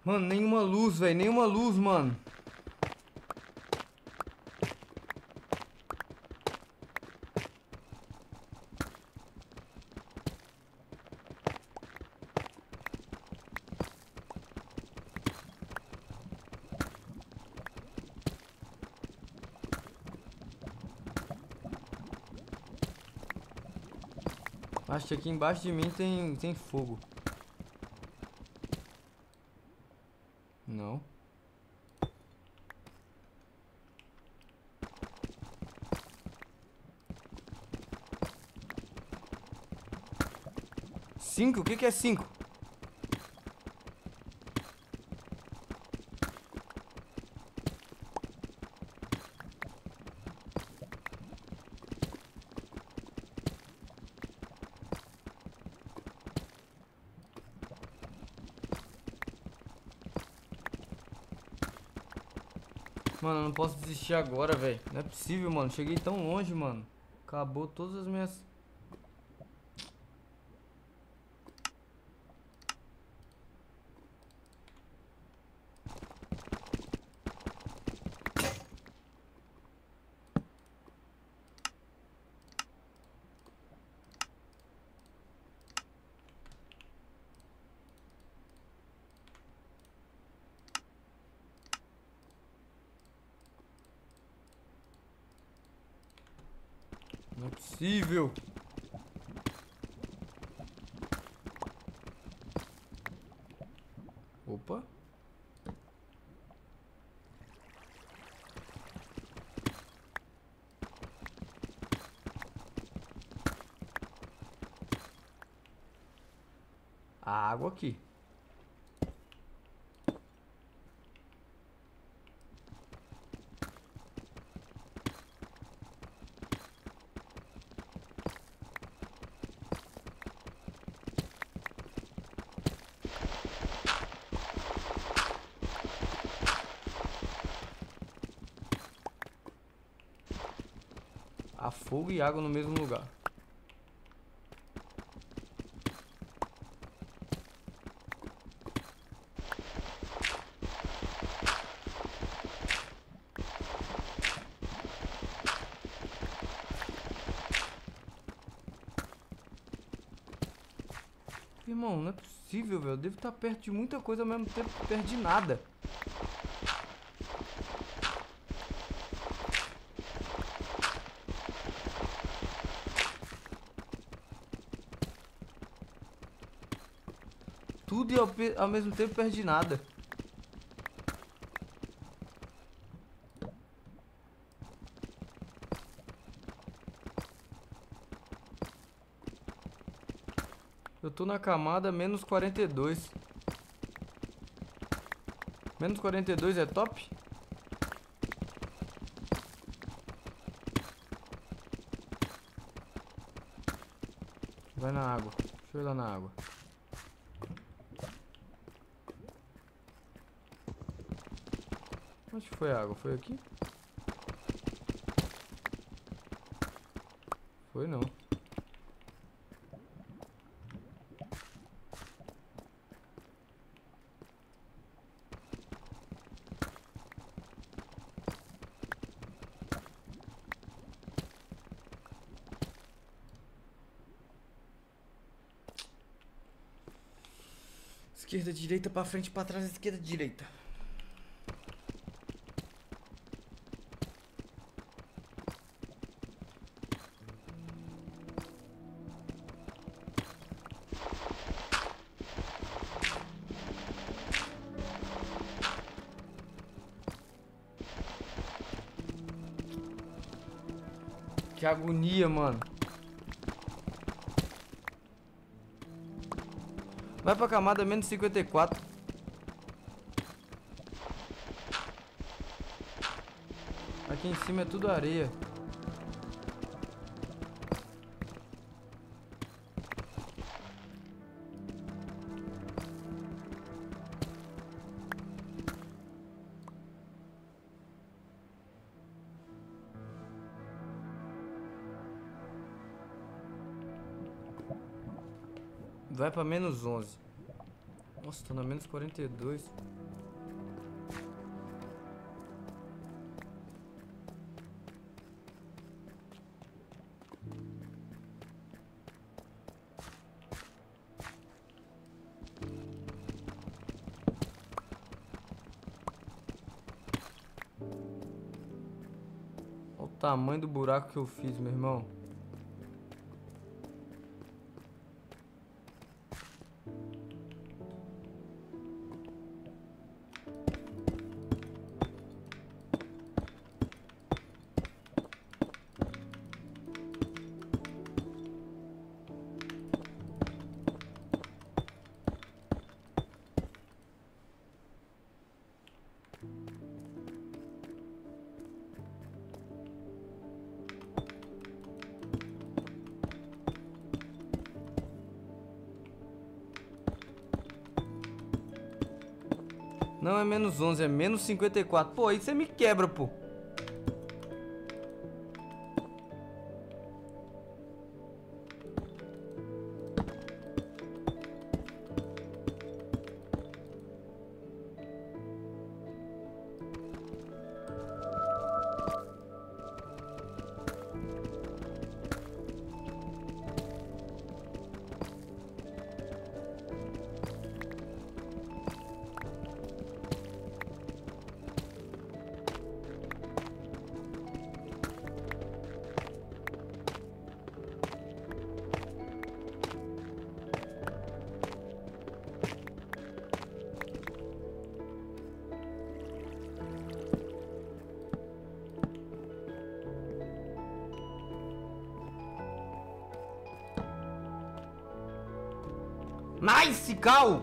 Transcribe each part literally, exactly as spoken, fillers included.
Mano, nenhuma luz, velho. Nenhuma luz, mano. Acho que aqui embaixo de mim tem, tem fogo. Não. Cinco? O que que é cinco? Mano, eu não posso desistir agora, velho. Não é possível, mano. Cheguei tão longe, mano. Acabou todas as minhas... Não é possível. Opa. A água aqui. Há fogo e água no mesmo lugar. Irmão, não é possível, velho. Eu devo estar perto de muita coisa ao mesmo tempo, perto de nada. Tudo e ao, ao mesmo tempo perto de nada. Eu tô na camada menos quarenta e dois. Menos quarenta e dois é top? Vai na água. Deixa eu ir lá na água. Onde foi a água? Foi aqui? Foi não. Esquerda, direita, pra frente, pra trás, esquerda, direita. Que agonia, mano. Vai pra camada menos cinquenta e quatro. Aqui em cima é tudo areia. Vai pra menos onze. Nossa, tô na menos quarenta e dois. tamanho do buraco que eu fiz, meu irmão. Não é menos onze, é menos cinquenta e quatro. Pô, aí você me quebra, pô. Nice, Cal!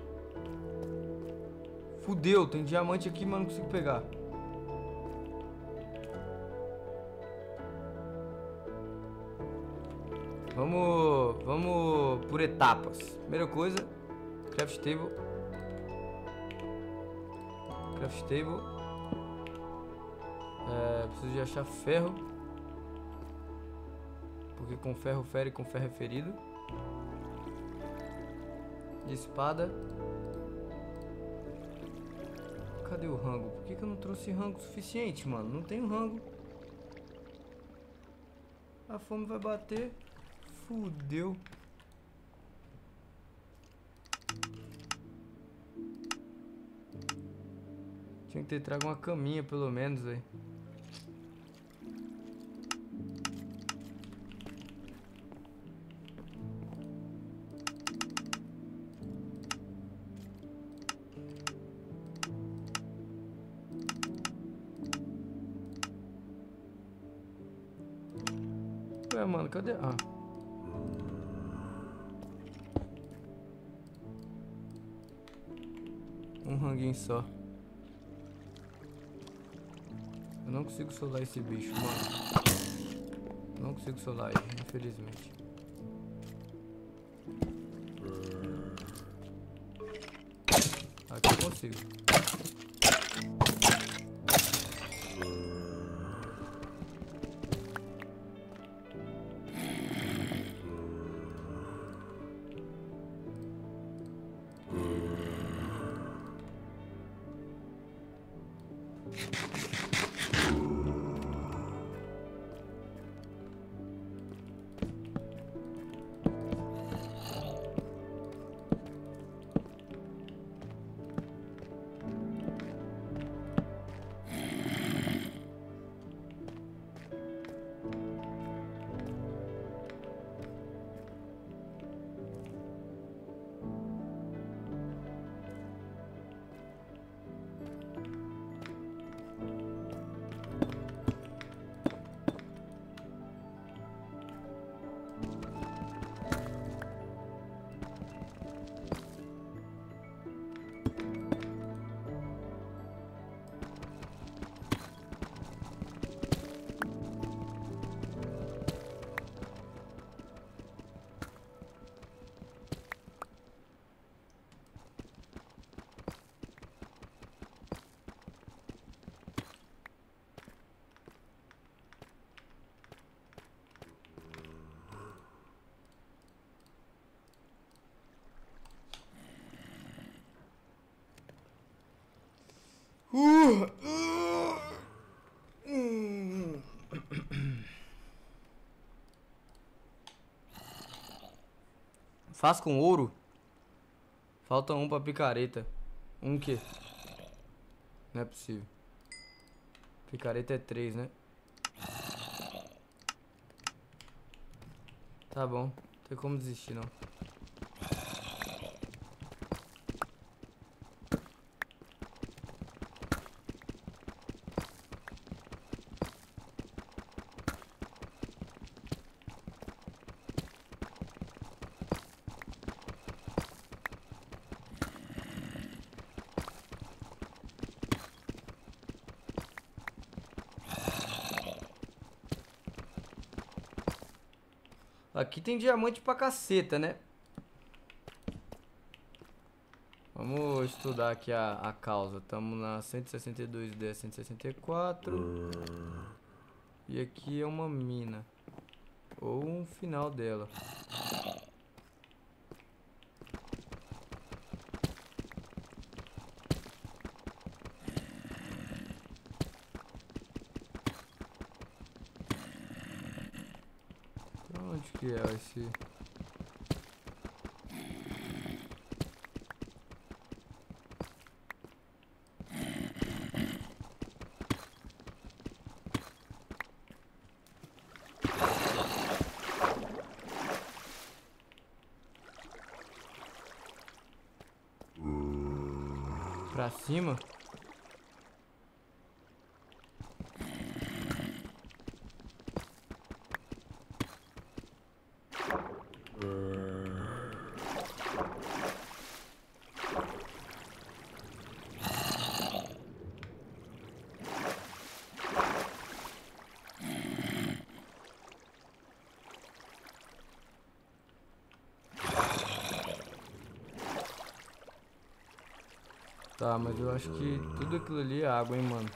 Fudeu, tem diamante aqui, mas não consigo pegar. Vamos, vamos por etapas. Primeira coisa, craft table. Craft table. É, preciso de achar ferro. Porque com ferro fere, com ferro é ferido. De espada. Cadê o rango? Por que que eu não trouxe rango suficiente, mano? Não tenho rango. A fome vai bater. Fudeu. Tinha que ter trago uma caminha pelo menos, velho. Ué, mano, cadê? Ah. Um ranguinho só. Eu não consigo solar esse bicho, mano. Não consigo solar ele, infelizmente. Aqui eu consigo. Uh, uh, hum. Faz com ouro. Falta um pra picareta. Um que? Não é possível. Picareta é três, né? Tá bom, não tem como desistir não. Aqui tem diamante pra caceta, né? Vamos estudar aqui a, a causa. Estamos na cento e sessenta e dois D, cento e sessenta e quatro. E aqui é uma mina. Ou um final dela. Pra onde que é esse... Pra cima? Tá, mas eu acho que tudo aquilo ali é água, hein, mano.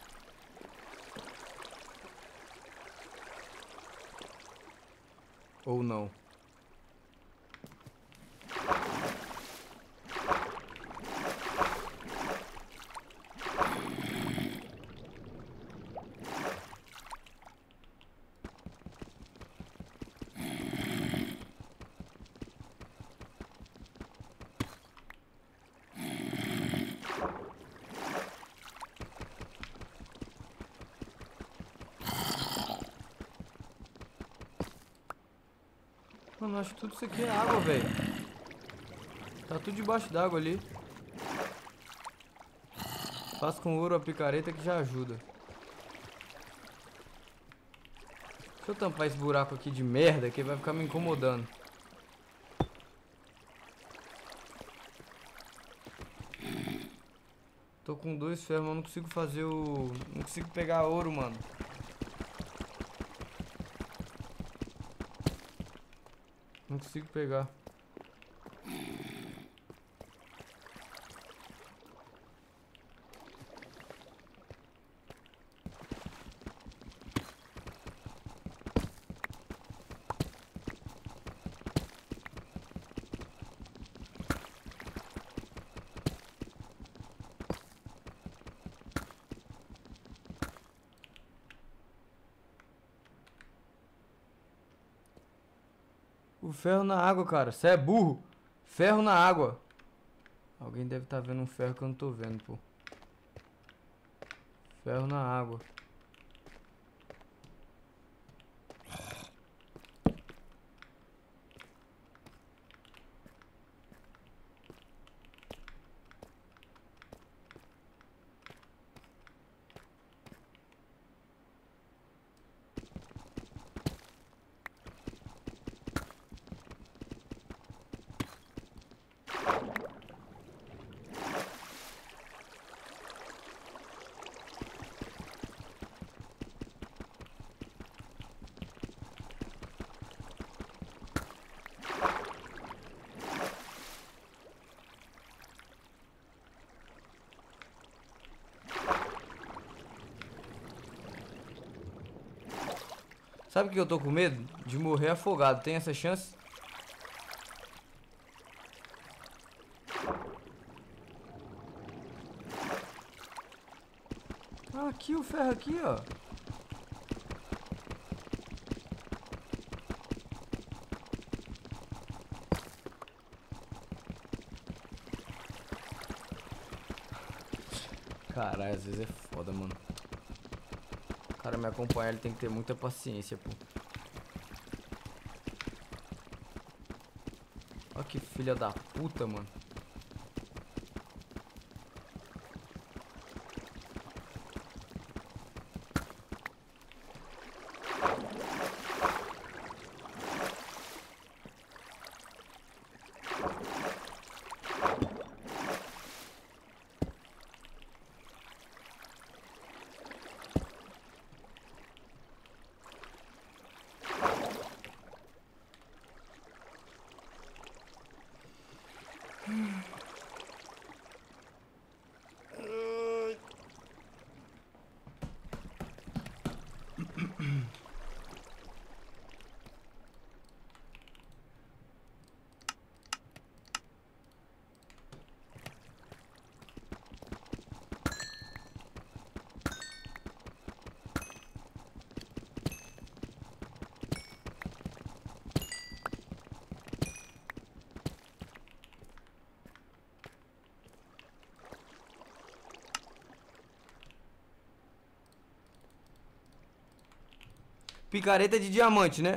Ou não. Mano, eu acho que tudo isso aqui é água, velho. Tá tudo debaixo d'água ali. Faz com ouro a picareta que já ajuda. Deixa eu tampar esse buraco aqui de merda que vai ficar me incomodando. Tô com dois ferros, mas não consigo fazer o... Não consigo pegar ouro, mano. Não consigo pegar. O ferro na água, cara. Você é burro. Ferro na água. Alguém deve estar vendo um ferro que eu não tô vendo, pô. Ferro na água. Sabe o que eu tô com medo? De morrer afogado. Tem essa chance? Ah, aqui o ferro aqui, ó. Caralho, às vezes é foda, mano. O cara me acompanhar, ele tem que ter muita paciência, pô. Olha que filha da puta, mano. Picareta de diamante, né?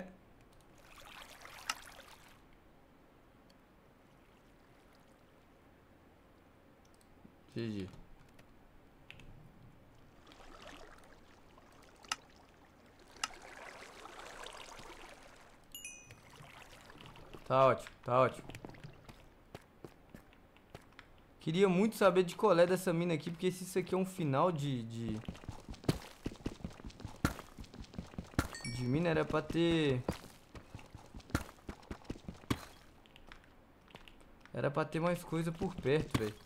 G G. Tá ótimo, tá ótimo. Queria muito saber de qual é dessa mina aqui, porque se isso aqui é um final de... De, de mina era pra ter... Era pra ter mais coisa por perto, velho.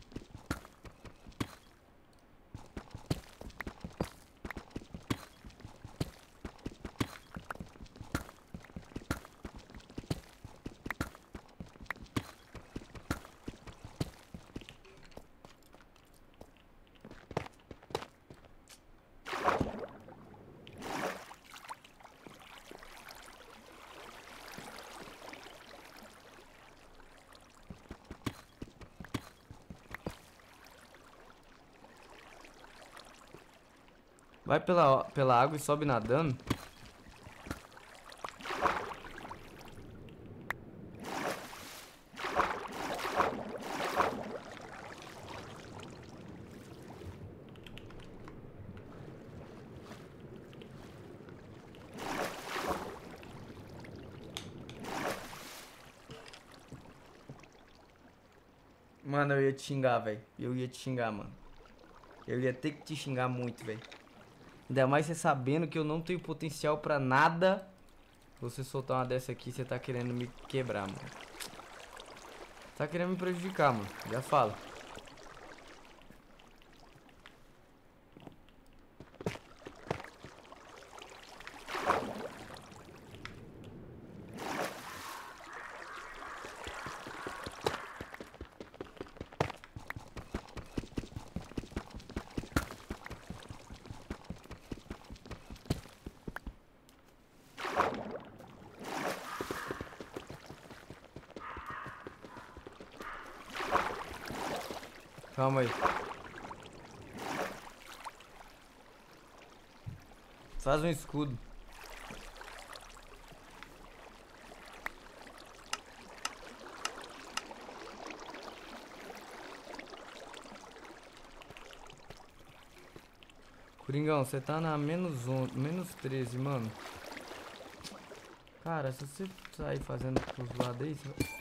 Vai pela, pela água e sobe nadando. Mano, eu ia te xingar, velho. Eu ia te xingar, mano. Eu ia ter que te xingar muito, velho. Ainda mais você sabendo que eu não tenho potencial pra nada. Você soltar uma dessa aqui, você tá querendo me quebrar, mano. Tá querendo me prejudicar, mano. Já falo. Calma aí. Faz um escudo. Coringão, você tá na menos um, menos treze, mano. Cara, se você sair fazendo pros lados aí, você vai...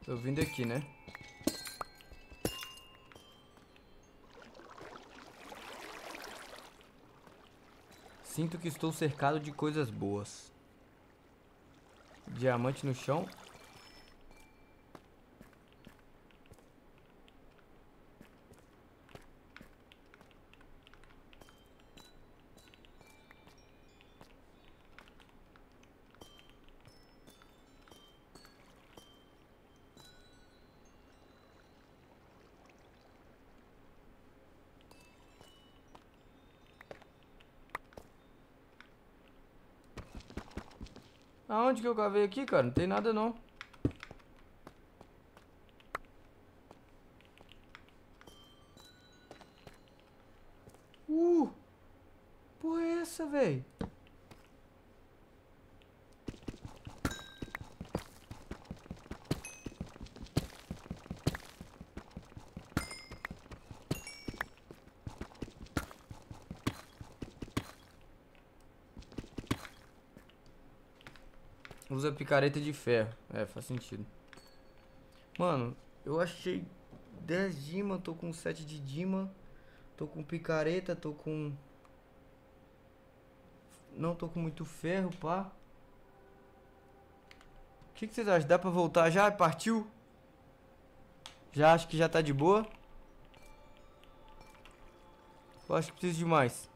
Tô vindo aqui, né? Sinto que estou cercado de coisas boas. Diamante no chão. Aonde que eu cavei aqui, cara? Não tem nada não. Uh! Porra é essa, velho? Usa picareta de ferro. É, faz sentido. Mano, eu achei dez Dima, tô com sete de Dima. Tô com picareta, tô com... Não tô com muito ferro, pá. O que, que vocês acham? Dá pra voltar já? Partiu? Já acho que já tá de boa? Eu acho que preciso de mais.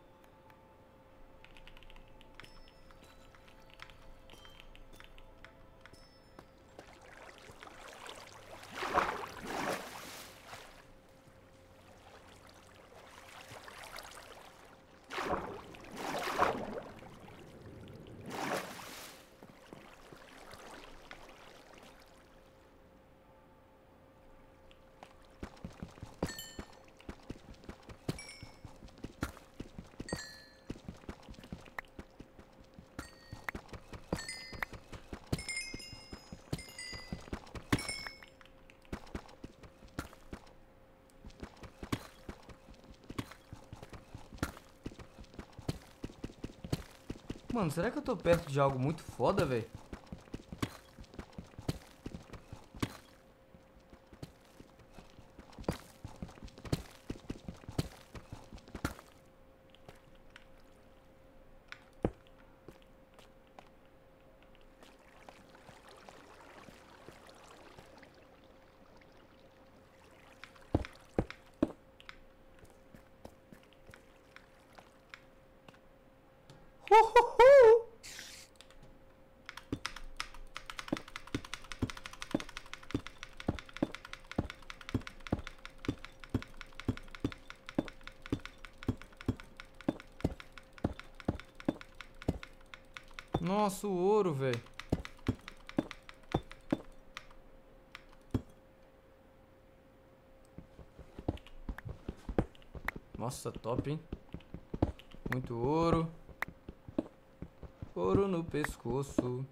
Mano, será que eu tô perto de algo muito foda, velho? Uhuhu! Nossa, o ouro, velho. Nossa, top, hein? Muito ouro. Ouro no pescoço.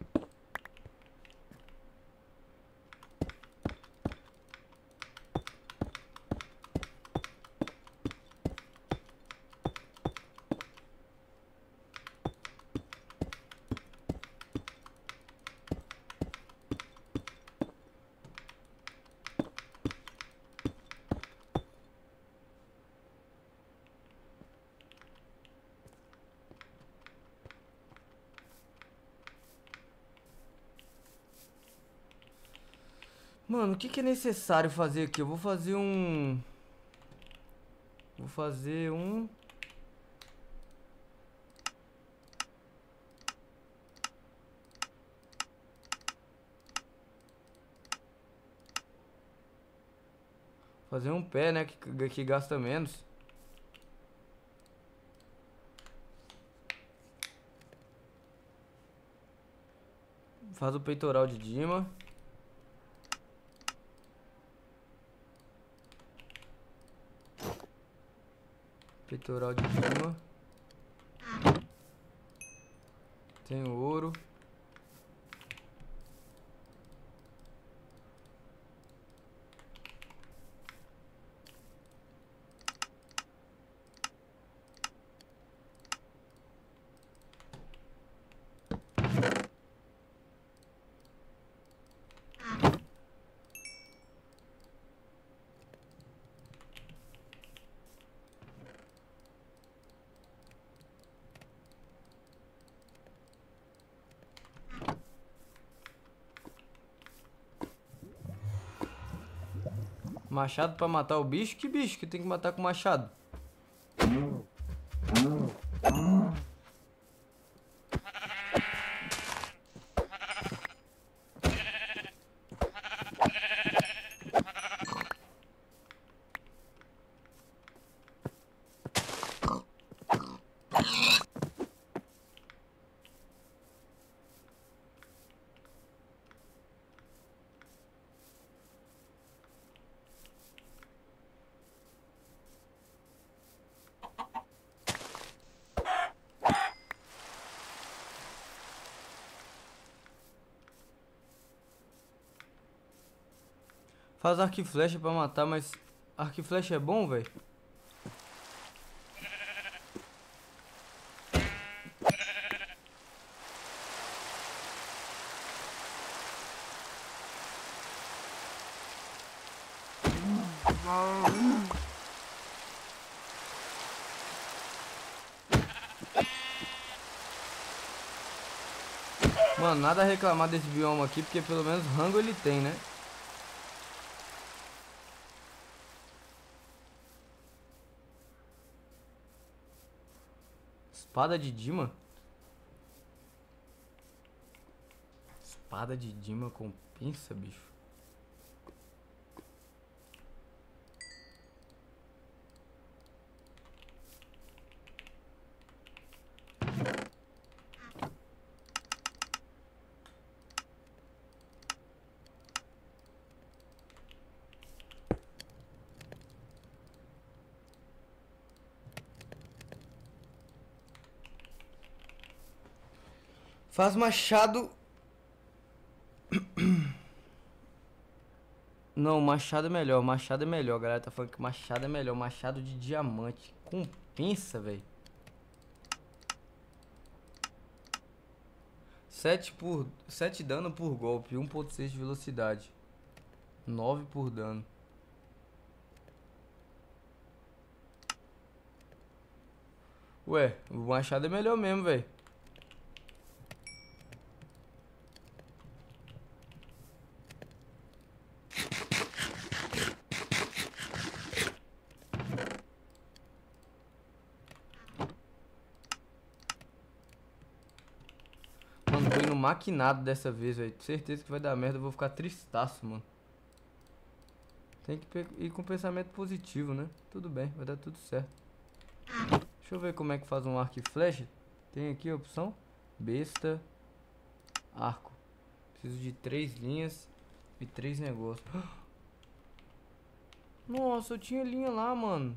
Mano, o que que é necessário fazer aqui? Eu vou fazer um... Vou fazer um... Fazer um pé, né? Que, que gasta menos. Faz o peitoral de Dima. Peitoral de Dima. Tem o ouro. Machado pra matar o bicho? Que bicho que tem que matar com machado? Faz arco e flecha pra matar, mas arco e flecha é bom, velho? Mano, nada a reclamar desse bioma aqui, porque pelo menos rango ele tem, né? Espada de Dima? Espada de Dima compensa, bicho? Faz machado. Não, machado é melhor. Machado é melhor. A galera tá falando que machado é melhor. Machado de diamante. Compensa, velho. sete por... sete dano por golpe. um ponto seis de velocidade. nove por dano. Ué, o machado é melhor mesmo, velho. Mano, tô indo maquinado dessa vez, velho. Certeza que vai dar merda, eu vou ficar tristaço, mano. Tem que ir com pensamento positivo, né? Tudo bem, vai dar tudo certo. Deixa eu ver como é que faz um arco e flecha. Tem aqui a opção. Besta. Arco. Preciso de três linhas e três negócios. Nossa, eu tinha linha lá, mano.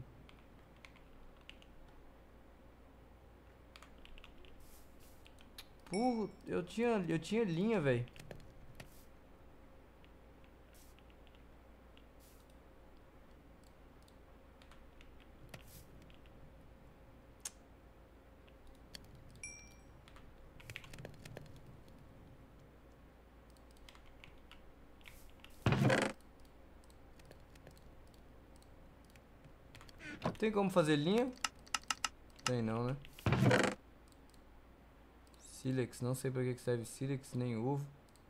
Porra, eu tinha, eu tinha linha, velho. Tem como fazer linha? Tem não, né? Silex, não sei pra que serve Silex, nem ovo.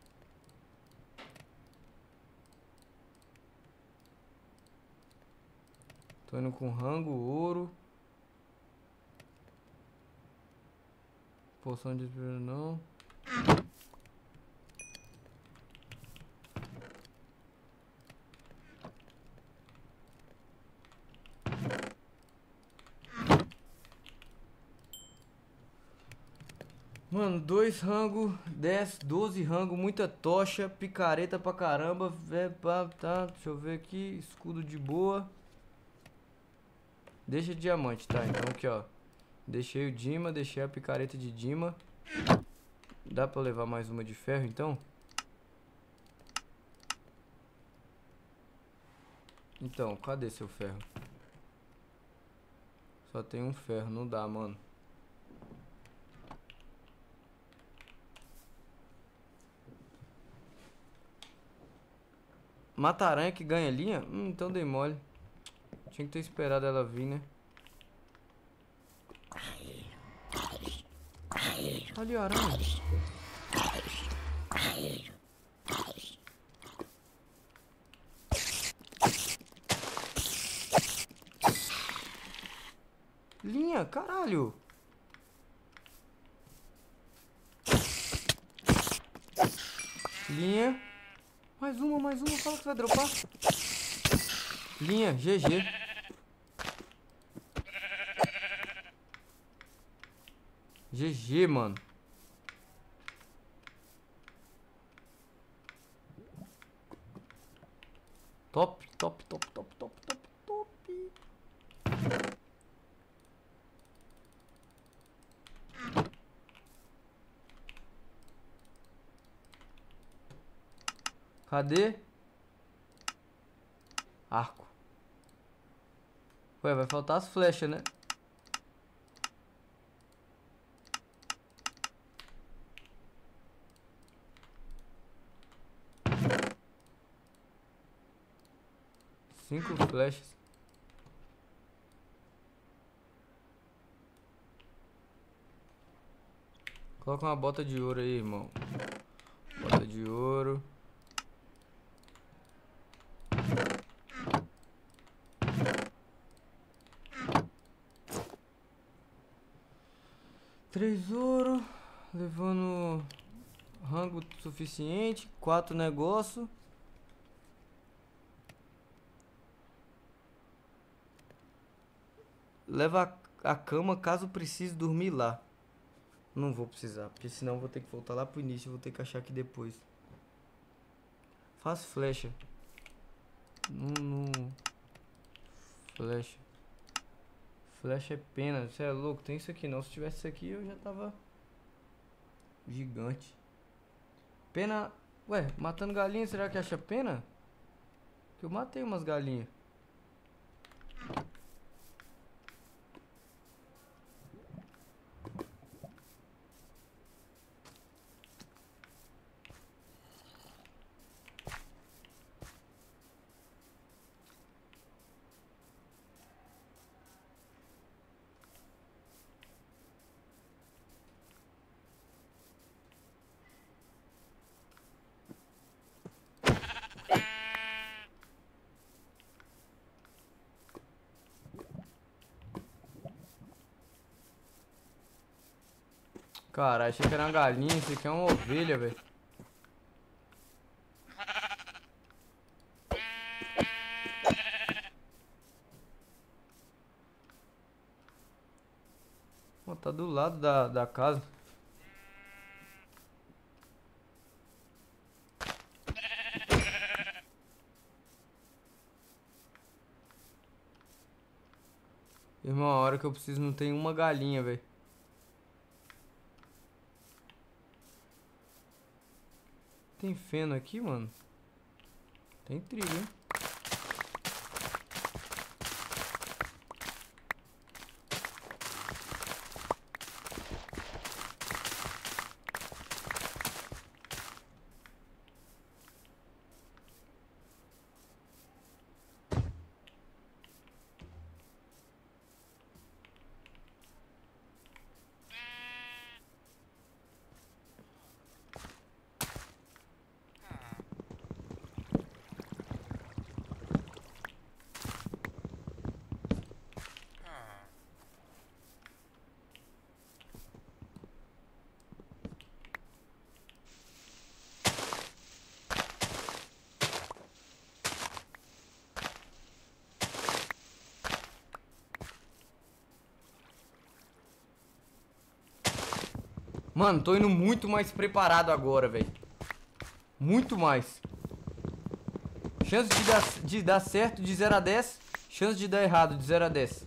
Tô indo com rango, ouro. Poção de espírito não. Mano, dois rango, dez, doze rango, muita tocha, picareta pra caramba, véio, pá, tá, deixa eu ver aqui, escudo de boa. Deixa diamante, tá, então aqui ó, deixei o Dima, deixei a picareta de Dima. Dá pra levar mais uma de ferro então? Então, cadê seu ferro? Só tem um ferro, não dá, mano. Mata aranha que ganha linha? Hum, então dei mole. Tinha que ter esperado ela vir, né? Ali a aranha. linha, caralho. Linha. Mais uma, mais uma. Fala que vai dropar. Linha, G G. G G, mano. Top, top, top, top, top, top, top. Cadê? Arco. Ué, vai faltar as flechas, né? Cinco flechas. Coloca uma bota de ouro aí, irmão. Bota de ouro. Três ouro. Levando rango suficiente. Quatro negócio. Leva a, a cama caso precise dormir lá. Não vou precisar, porque senão eu vou ter que voltar lá pro início. Eu vou ter que achar aqui depois. Faz flecha. Não, não. Flecha. Flecha é pena. Você é louco? Tem isso aqui não. Se tivesse isso aqui eu já tava gigante. Pena. Ué, matando galinha, será que acha pena? Que eu matei umas galinhas. Cara, achei que era uma galinha, isso aqui é uma ovelha, velho. Ó, tá do lado da, da casa. Irmão, a hora que eu preciso não tem uma galinha, velho. Tem feno aqui, mano? Tem trigo, hein? Mano, tô indo muito mais preparado agora, velho. Muito mais. Chance de dar, de dar certo de zero a dez. Chance de dar errado de zero a dez.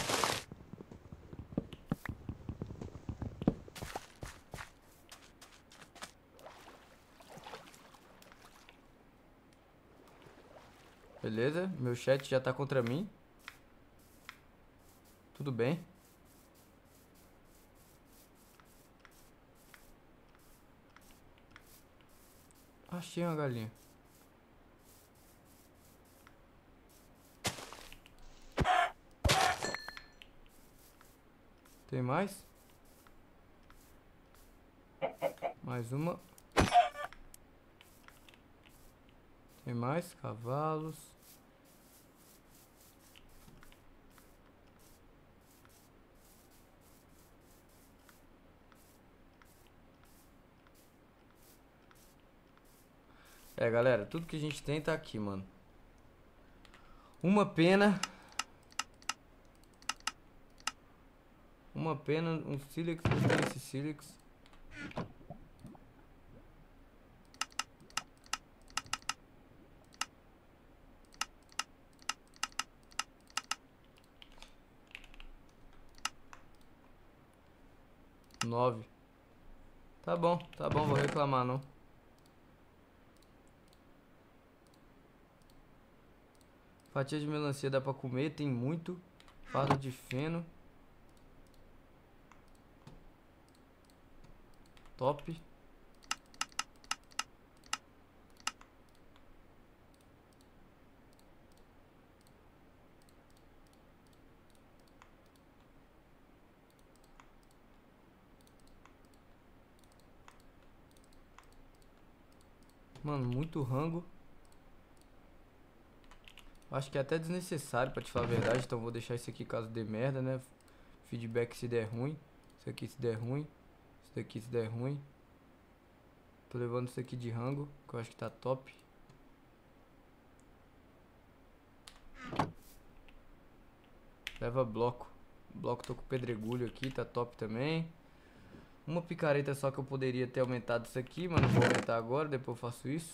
Beleza, meu chat já tá contra mim. Tudo bem. Achei uma galinha. Tem mais? Mais uma. Tem mais? Cavalos. É, galera, tudo que a gente tem tá aqui, mano. Uma pena. Uma pena, um sílex, eu tenho esse sílex. Nove. Tá bom, tá bom, vou reclamar não. Fatia de melancia dá pra comer, tem muito. Farda de feno. Top. Mano, muito rango. Acho que é até desnecessário pra te falar a verdade. Então vou deixar isso aqui caso dê merda, né? Feedback se der ruim. Isso aqui se der ruim. Isso daqui se der ruim. Tô levando isso aqui de rango, que eu acho que tá top. Leva bloco. Bloco tô com pedregulho aqui, tá top também. Uma picareta só que eu poderia ter aumentado isso aqui, mas não vou aumentar agora, depois eu faço isso.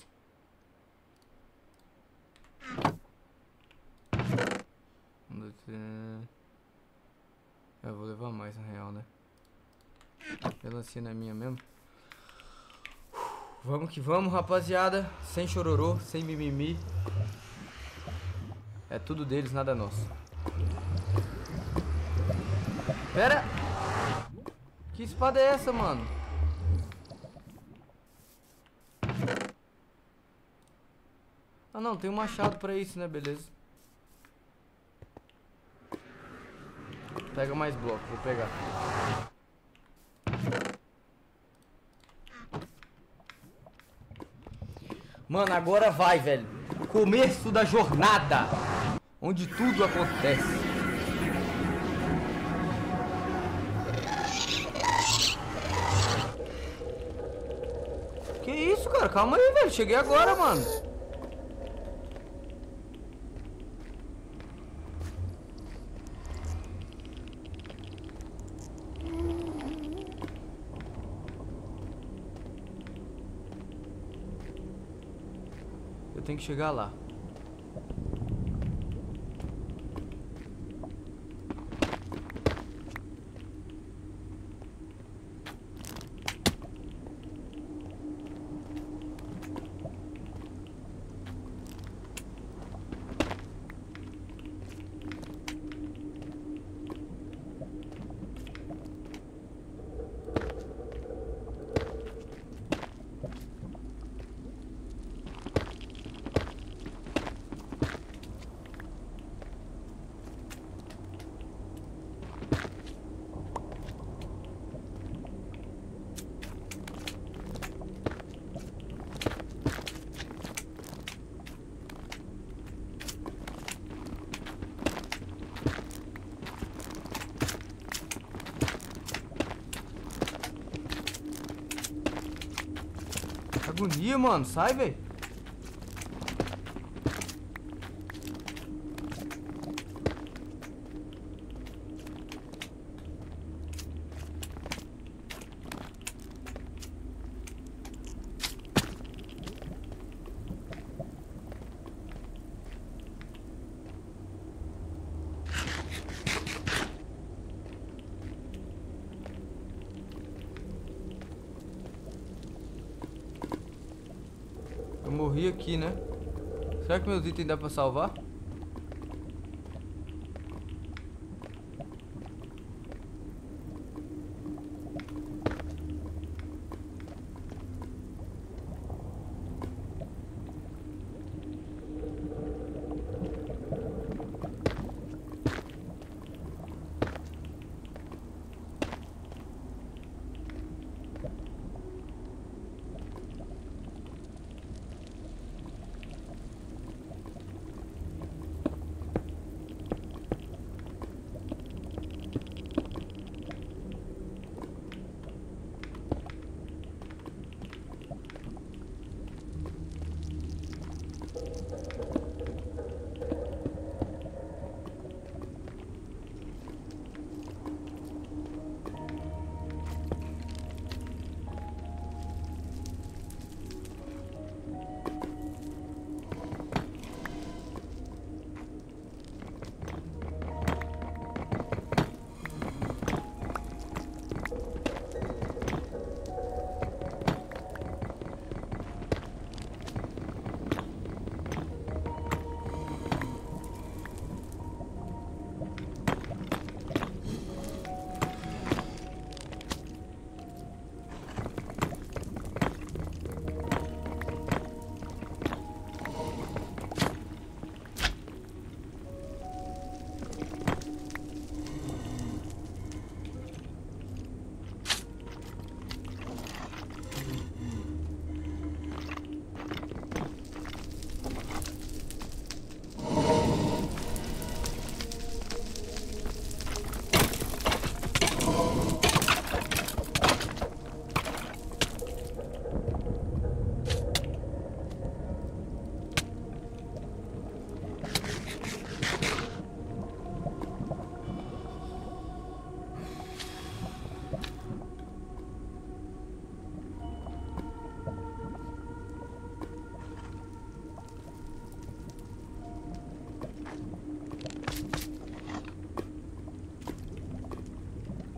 Eu vou levar mais na real, né? Melancia não é minha mesmo. Vamos que vamos, rapaziada. Sem chororô, sem mimimi. É tudo deles, nada nosso. Pera! Que espada é essa, mano? Ah não, tem um machado pra isso, né? Beleza. Pega mais bloco, vou pegar. Mano, agora vai, velho. Começo da jornada, onde tudo acontece. Que isso, cara? Calma aí, velho. Cheguei agora, mano. Eu tenho que chegar lá. Agonia, mano. Sai, velho. Eu morri aqui, né? Será que meus itens dá pra salvar?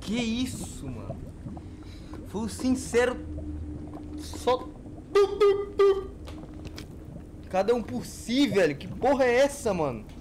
Que isso, mano? Foi o sincero. Só. Cada um por si, velho. Que porra é essa, mano?